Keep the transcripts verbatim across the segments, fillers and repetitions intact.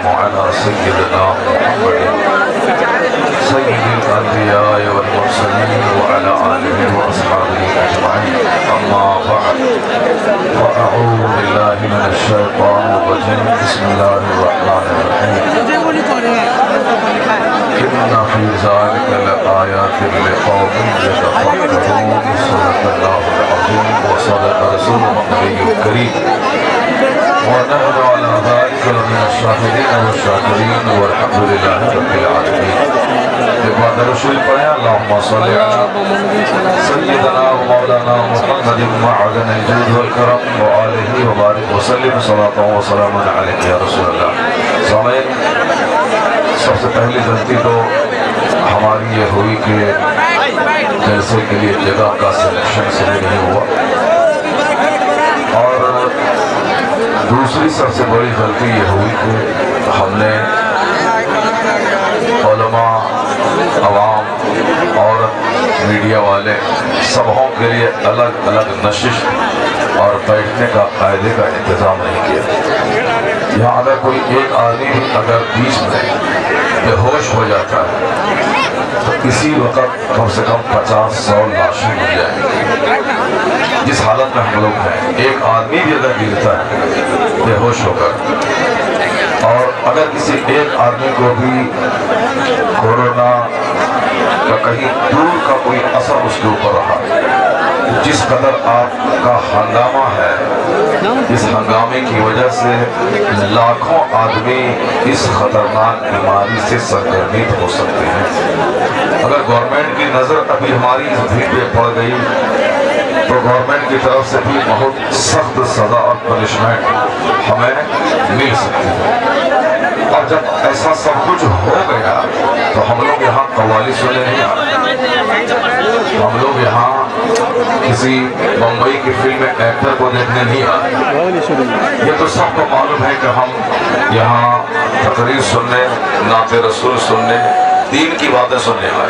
على سيدنا محمد سيد الأنبياء والمرسلين وعلى آله وأصحابه أجمعين. أما بعد، فأعوذ بالله من الشيطان الرجيم. بسم الله الرحمن الرحيم. إن في ذلك لآيات لقوم يتفكرون. صدق الله العظيم وصدق رسوله النبي الكريم، ونحن على ذلك من الشاهدين والشاكرين والحمد لله رب العالمين. بعد رسول پڑھیں اللهم صل على سيدنا ومولانا محمد معدن الجود والكرم وآله وبارك وسلم صلاة وسلام عليك يا رسول الله. سامعین، سب سے پہلی غلطی تو ہماری یہ ہوئی کہ جلسے کے لیے جگہ کا سلیکشن صحیح نہیں ہوا، اور دوسری سب سے بڑی غلطی یہ ہوئی کہ ہم نے علماء، عوام اور میڈیا والے سبھوں کے لیے الگ الگ نشست اور بیٹھنے کا قاعدے کا انتظام نہیں کیا. یہاں اگر کوئی ایک آدمی اگر بیچ میں بے ہوش ہو جاتا ہے تو اسی وقت کم سے کم پچاس سو لاشیں مل جائیں گی. جس حالت میں ہم لوگ ہیں، ایک آدمی بھی اگر گرتا ہے بے ہوش ہو کر، اور اگر کسی ایک آدمی کو بھی کورونا کا کہیں دور کا کوئی اثر اس کے اوپر رہا، جس قدر آپ کا ہنگامہ ہے، اس ہنگامے کی وجہ سے لاکھوں آدمی اس خطرناک بیماری سے سرگرمیت ہو سکتے ہیں. اگر گورنمنٹ کی نظر ابھی ہماری اس بھیڑ پہ پڑ گئی تو گورنمنٹ کی طرف سے بھی بہت سخت سزا اور پنشمنٹ ہمیں مل سکتی ہے. اور جب ایسا سب کچھ ہو گیا تو ہم لوگ یہاں قوالی سننے نہیں آتے، ہم لوگ یہاں کسی بمبئی کی فلم میں ایکٹر کو دیکھنے نہیں آتے. یہ تو سب کو معلوم ہے کہ ہم یہاں تقریر سننے، نعت رسول سننے، دین کی باتیں سننے آئے.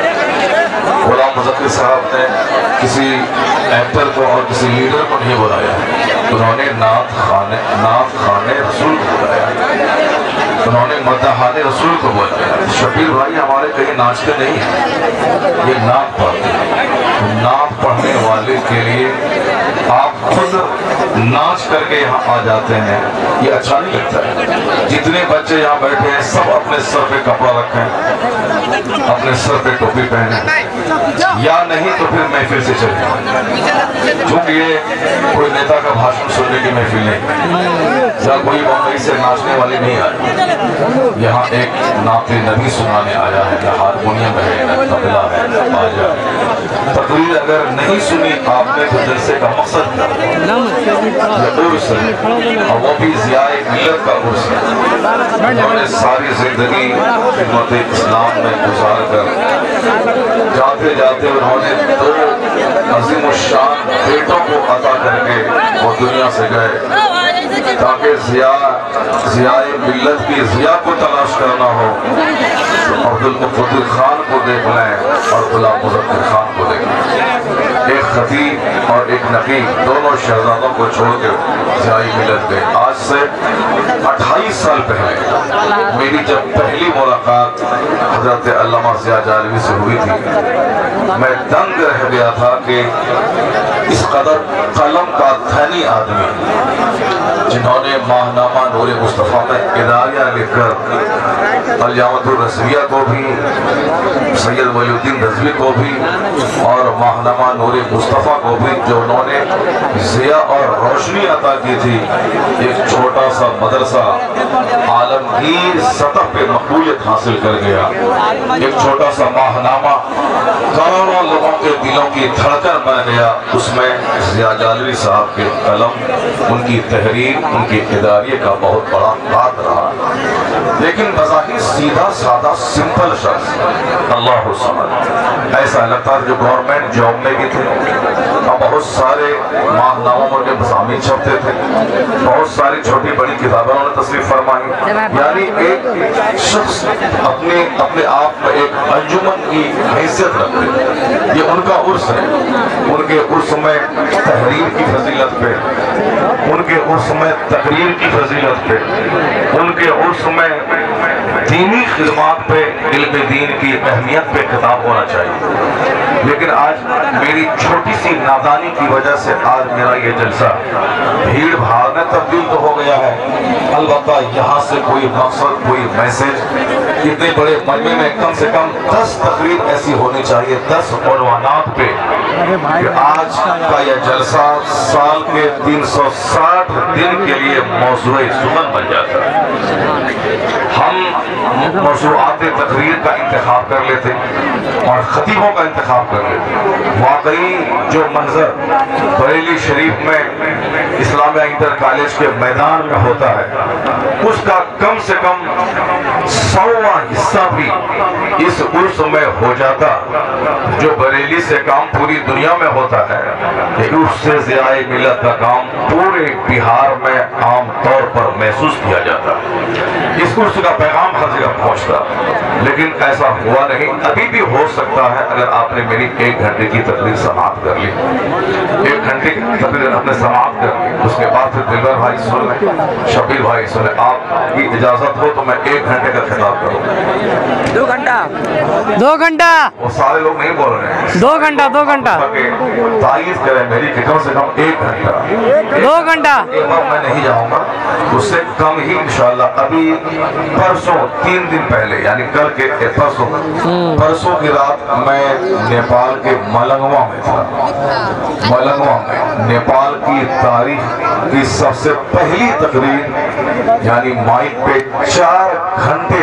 غلام مظفر صاحب نے کسی ایکٹر کو اور کسی لیڈر کو نہیں بلایا، انہوں نے نعت خانے نعت خانے رسول کو بلایا، انہوں نے مداحان رسول کو بلایا. شبیر بھائی ہمارے کہیں ناچتے نہیں ہیں، یہ نعت پڑھتے ہیں. نعت پڑھنے والے کے لیے آپ خود ناچ کر کے یہاں آ جاتے ہیں، یہ اچھا نہیں لگتا ہے. جتنے بچے یہاں بیٹھے ہیں سب اپنے سر پہ کپڑا رکھیں، اپنے سر پہ ٹوپی پہنیں، یا نہیں تو پھر محفل سے چلیں. چونکہ یہ کوئی نیتا کا بھاشن سننے کی محفل نہیں، یا کوئی بمبئی سے ناچنے والی نہیں آئی. یہاں ایک نعت نبی سنانے آیا ہے، یا ہارمونیم ہے، طبلہ ہے، باجا ہے. تقریر اگر نہیں سنی آپ نے تو جلسے کا مقصد کیا؟ یہ عرس ہے، اور وہ بھی ضیاء ملت کا عرس ہے. انہوں نے ساری زندگی خدمت اسلام میں گزار کر جاتے جاتے انہوں نے دو عظیم الشان بیٹوں کو عطا کر کے وہ دنیا سے گئے تاکہ ضیاء ضیاء ملت کی ضیاء کو تلاش کرنا ہو. عبدالمقتدر خان کو دیکھ لیں اور غلام مظفر خان کو دیکھ لیں. ایک خطیب اور ایک نقیب دونوں شہزادوں کو چھوڑ کے ضیاء ملت گئے. آج سے اٹھائیس سال پہلے میری جب پہلی ملاقات حضرت علامہ ضیاء جالوی سے ہوئی تھی، میں دنگ رہ گیا تھا کہ اس قدر قلم کا دھنی آدمی، جنہوں نے ماہنامہ نور مصطفیٰ میں اداریہ لکھ کر الجامعۃ الرضویہ کو بھی، سید ولی الدین رضوی کو بھی، اور ماہنامہ نور مصطفیٰ کو بھی، جو انہوں نے ضیاء اور روشنی عطا کی تھی. ایک چھوٹا سا مدرسہ عالمگیر سطح پہ مقبولیت حاصل کر گیا. ایک چھوٹا سا ماہنامہ کروڑوں لوگوں کے دلوں کی دھڑکن بن گیا. اس میں ضیاء جالوی صاحب کے قلم، ان کی تحریر، ان کی اداریہ کا بہت بڑا ہاتھ رہا. لیکن بظاہر سیدھا سادہ سمپل شخص، اللہ صمد، ایسا لگتا ہے جو گورنمنٹ جاب میں بھی تھے. اور بہت سارے ماہناموں میں مضامین چھپتے تھے، بہت ساری چھوٹی بڑی کتابیں انہوں نے تصریف فرمائی. یعنی ایک شخص اپنے اپنے آپ میں ایک انجمن کی حیثیت رکھتے. یہ ان کا عرس ہے. ان کے عرس میں تحریر کی فضیلت پہ، ان کے عرس میں تقریر کی فضیلت پہ، ان کے عرس उर्स में दीनी खिदमात पे, इल्म दीन की अहमियत पे खिताब होना चाहिए, लेकिन आज मेरी छोटी सी नादानी की वजह से आज मेरा ये जलसा भीड़ भाड़ में तब्दील तो हो गया है। अलबत्ता यहाँ से कोई मकसद, कोई मैसेज, इतने बड़े मजमे में कम से कम दस तकरीर ऐसी होनी चाहिए, दस उन्वानात पे कि आज का यह जलसा साल के तीन सौ साठ दिन के लिए मौज़ूए सुमन बन जाता है। हम मौज़ूआत तकरीर का इंतखाब कर लेते और खतीबों का इंतखाब कर लेते। वाकई जो मंजर बरेली शरीफ में इस्लामिया इंटर कॉलेज के मैदान में होता है, उसका कम से कम सौवा हिस्सा भी इस उर्स में हो जाता जो बरेली से काम पूरी दुनिया में होता है, कि उससे ज़ियाए मिलत का काम पूरे बिहार में आम तौर पर महसूस किया जाता। इस उर्स का पैगाम हर जगह पहुंचता, लेकिन ऐसा हुआ नहीं। अभी भी हो सकता है अगर आपने मेरी एक घंटे की तकरीर समाप्त कर ली, एक घंटे की तकरीर आपने समाप्त कर ली, उसके बाद फिर दिलबर भाई सुन लें, शबीर भाई सुन लें, आपकी इजाजत हो तो मैं एक घंटे का खिताब करूँ। दो घंटा दो घंटा वो सारे लोग नहीं बोल रहे हैं, दो घंटा दो घंटा तारीफ करें मेरी कि कम से कम एक घंटा दो घंटा एक बार मैं नहीं जाऊंगा, उससे कम ही इंशाल्लाह। अभी परसों तीन दिन पहले यानी कल के परसों परसों की रात मैं नेपाल के मलंगवा में था। मलंगवा में नेपाल की तारीख की सबसे पहली तकरीर यानी माइक पे चार घंटे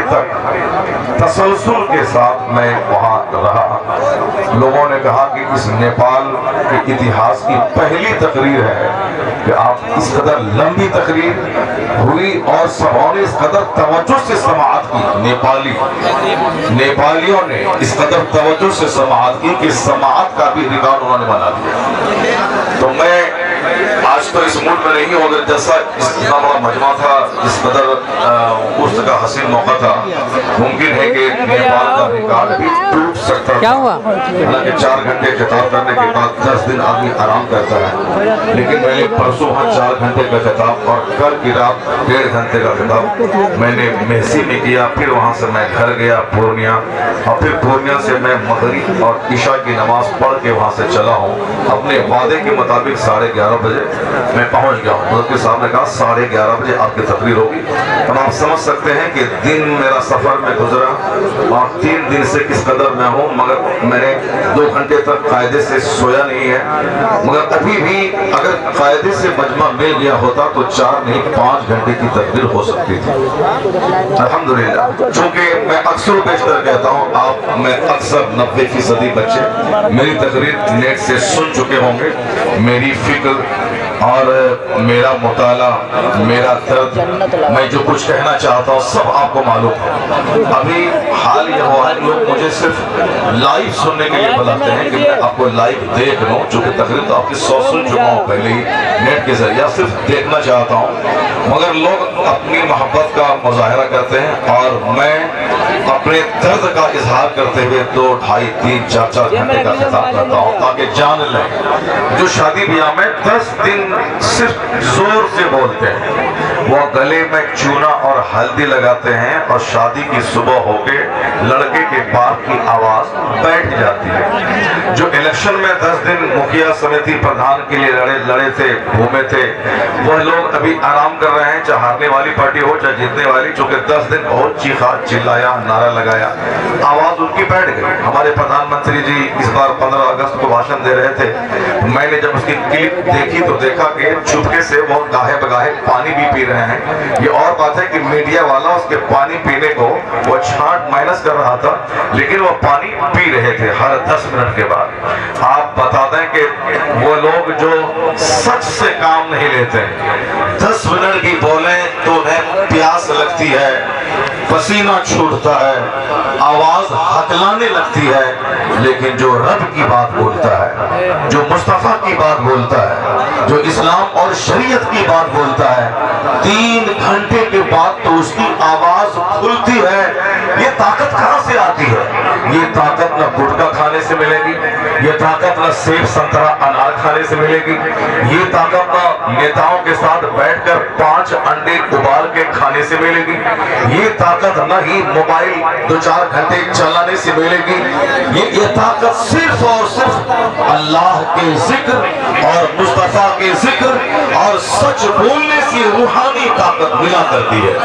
तक तसलसल के साथ मैं वहाँ रहा। लोगों ने कहा कि इस नेपाल के इतिहास की पहली तकरीर है कि आप इस कदर लंबी तकरीर हुई और सबों ने इस कदर तवज्जो से समाअत की। नेपाली नेपालियों ने इस कदर तवज्जो से समाअत की कि समाअत का भी रिकॉर्ड उन्होंने बना दिया। तो मैं आज तो इस मूड में नहीं हूँ, अगर जैसा इतना बड़ा मजमा था, इस कदर उर्स का हसीन मौका था, मुमकिन है कि नेपाल का रिकॉर्ड भी टूट सकता क्या हुआ? हालांकि चार घंटे खिताब करने के बाद दस दिन आदमी आराम करता है, लेकिन मैंने परसों वहाँ चार घंटे का खिताब और कल की रात डेढ़ घंटे का खिताब मैंने मेहसी में किया। फिर वहाँ से मैं घर गया पूर्णिया, और फिर पूर्णिया से मैं मगरिब और इशा की नमाज पढ़ के वहाँ से चला हूँ। अपने वादे के मुताबिक साढ़े ग्यारह बजे मैं पहुँच गया हूँ। मुफ्ती साहब ने कहा साढ़े ग्यारह बजे आपकी तकरीर होगी। अब आप समझ सकते हैं कि दिन मेरा सफ़र में गुजरा और तीन दिन से किस कदर मैं हूँ, मगर मैंने दो घंटे तक कायदे से सोया नहीं है। मगर अभी भी अगर कायदे से मजमा मिल गया होता तो चार नहीं पाँच घंटे की तकरीर हो सकती थी। अल्हम्दुलिल्लाह, चूँकि मैं अक्सर बेशतर कहता हूँ, आप में अक्सर नब्बे फीसदी बच्चे मेरी तकरीर नेट से सुन चुके होंगे। मेरी फिक्र और मेरा मुताला, मेरा दर्द, मैं जो कुछ कहना चाहता हूँ सब आपको मालूम है। अभी हाल ये हुआ है, लोग मुझे सिर्फ लाइव सुनने के लिए बुलाते हैं कि मैं आपको लाइव देख लूँ, चूँकि तकरीर तो आपकी सौ सुन चुका हूँ पहले ही नेट के जरिए, सिर्फ देखना चाहता हूँ। मगर लोग अपनी मोहब्बत का मुजाहरा करते हैं और मैं अपने दर्द का इजहार करते हुए दो ढाई तीन चार चार घंटे का खिताब करता हूँ, ताकि जान लें जो शादी ब्याह में दस दिन सिर्फ जोर से बोलते हैं, वो गले में चूना और हल्दी लगाते हैं और शादी की सुबह होके लड़के के बाप की आवाज बैठ जाती है। जो इलेक्शन में दस दिन मुखिया समिति प्रधान के लिए लड़े लड़े थे, घूमे थे, वह लोग अभी आराम कर रहे हैं, चाहे हारने वाली पार्टी हो चाहे जीतने वाली, चूंकि दस दिन बहुत चीखा चिल्लाया, नारा लगाया, आवाज उनकी बैठ गई। हमारे प्रधानमंत्री जी इस बार पंद्रह अगस्त को भाषण दे रहे थे, मैंने जब उसकी क्लिप देखी तो देखा कि चुपके से वो गाहे बगाहे पानी भी पी रहे हैं। ये और बात है कि मीडिया वाला उसके पानी पीने को वो छांट माइनस कर रहा था, लेकिन वो पानी पी रहे थे हर दस मिनट के बाद। आप बता दें कि वो लोग जो सच से काम नहीं लेते, दस मिनट की बोले तो उन्हें प्यास लगती है, पसीना छूटता है, आवाज हकलाने लगती है, लेकिन जो रब की बात बोलता है, जो मुस्तफा की बात बोलता है, जो इस्लाम और शरीयत की बात बोलता है, तीन घंटे के बाद तो उसकी आवाज खुलती है। ये ताकत कहां से आती है? ये ताकत न गुटखा खाने से मिलेगी, یہ طاقت نہ سیب سنترا انار کھانے سے ملے گی، یہ طاقت نہ نیتاؤں کے ساتھ بیٹھ کر پانچ انڈے ابال کے کھانے سے ملے گی، یہ طاقت نہ ہی موبائل دو چار گھنٹے چلانے سے ملے گی، یہ یہ طاقت صرف اور صرف اللہ کے ذکر اور مصطفیٰ کے ذکر اور سچ بولنے سے روحانی طاقت ملا کرتی ہے۔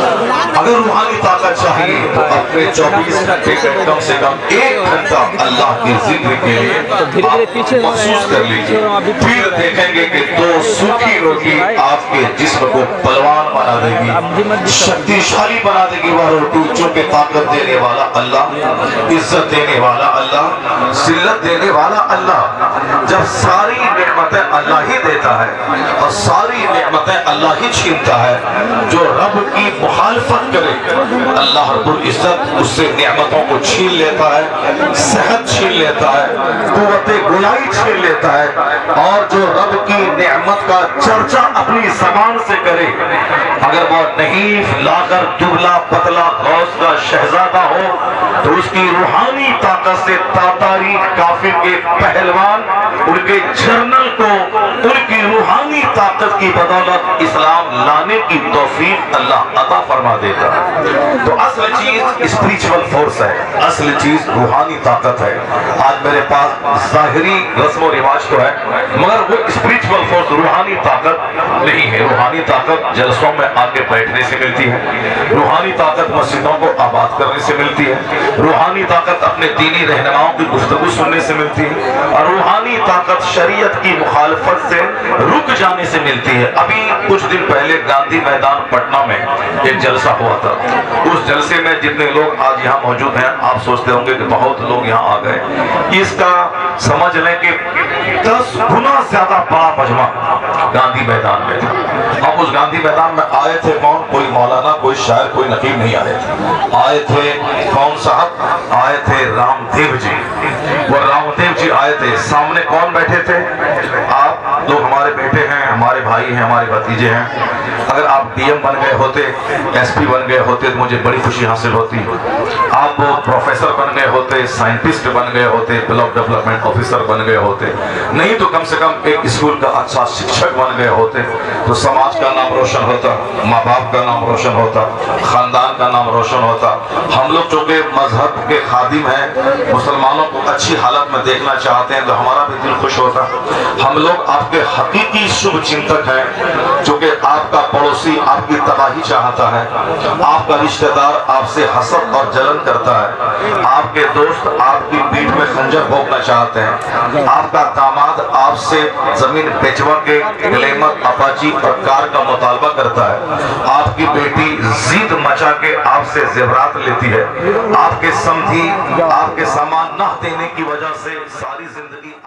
اگر روحانی طاقت چاہیے تو اپنے چوبیس گھنٹے کا کم سے کم ایک گھنٹہ اللہ کے ذکر کے لیے آپ مخصوص کر لیجیے، پھر دیکھیں گے کہ دو سوکھی روٹی آپ کے جسم کو بلوان بنا دے گی، شکتی شالی بنا دے گی وہ روٹی، چونکہ طاقت دینے والا اللہ، عزت دینے والا اللہ، ذلت دینے والا اللہ۔ جب ساری نعمتیں اللہ ہی دیتا ہے اور ساری نعمتیں اللہ ہی چھینتا ہے، جو رب کی مخالفت کرے اللہ رب العزت اس سے نعمتوں کو چھین لیتا ہے، صحت چھین لیتا ہے، قوت گویائی چھین لیتا ہے، اور جو رب کی نعمت کا چرچا اپنی زبان سے کرے، اگر وہ نحیف لاغر دبلا پتلا غوث کا شہزادہ ہو تو اس کی روحانی طاقت سے تاتاری کافر کے پہلوان ان کے جرنل کو ان کی روحانی طاقت کی بدولت اسلام لانے کی توفیق اللہ عطا فرما دیتا ہے۔ تو اصل چیز اسپریچول فورس ہے، اصل چیز روحانی طاقت ہے۔ آج میرے پاس ظاہری رسم و رواج تو ہے مگر وہ اسپریچول فورس روحانی طاقت نہیں ہے۔ روحانی طاقت جلسوں میں آ کے بیٹھنے سے ملتی ہے، روحانی طاقت مسجدوں کو آباد کرنے سے ملتی ہے، روحانی طاقت اپنے دینی رہنماؤں کی گفتگو سننے سے ملتی ہے، اور روحانی طاقت شریعت کی مخالفت سے رک جانے سے ملتی ہے۔ ابھی کچھ دن پہلے گاندھی میدان پٹنہ میں ایک جلسہ ہوا تھا، اس جلسے میں جتنے لوگ آج یہاں موجود ہیں آپ سوچتے ہوں گے کہ بہت لوگ یہاں آ گئے، اس کا سمجھ لیں کہ دس گنا زیادہ بڑا مجمع گاندھی میدان میں تھا۔ اب اس گاندھی میدان میں آئے تھے کون؟ کوئی مولانا، کوئی شاعر، کوئی نقیب نہیں آئے تھے، آئے تھے کون صاحب؟ آئے تھے رام دیو جی۔ وہ رام دیو جی آئے تھے، سامنے کون بیٹھے تھے؟ آپ لوگ ہمارے بیٹے ہیں، ہمارے بھائی ہیں، ہمارے بھتیجے ہیں، اگر آپ ڈی ایم بن گئے ہوتے، ایس پی بن گئے ہوتے تو مجھے بڑی خوشی حاصل ہوتی، آپ پروفیسر بن گئے ہوتے، سائنٹسٹ بن گئے ہوتے، بلاک ڈیولپمنٹ آفیسر بن گئے ہوتے، نہیں تو کم سے کم ایک اسکول کا اچھا شکشک بن گئے ہوتے تو سماج کا نام روشن ہوتا، ماں باپ کا نام روشن ہوتا، خاندان کا نام روشن ہوتا۔ ہم لوگ چونکہ مذہب کے خادم ہیں، مسلمانوں کو اچھی حالت میں دیکھنا چاہتے ہیں تو ہمارا بھی دل خوش ہوتا۔ ہم لوگ آپ کے حقیقی شبھ چنتک ہیں، چونکہ آپ کا پڑوسی آپ کی تباہی چاہتا ہے، آپ کا رشتہ دار آپ سے حسد اور جلن کرتا ہے، آپ کے دوست آپ کی پیٹھ میں خنجر بھونکنا چاہتے ہیں، آپ کا داماد آپ سے زمین بیچوا کے گلیمر اپاچی اور کار کا مطالبہ کرتا ہے، آپ کی بیٹی زید مچا کے آپ سے زیورات لیتی ہے، آپ کے سمدھی آپ کے سامان نہ دینے کی وجہ سے ساری زندگی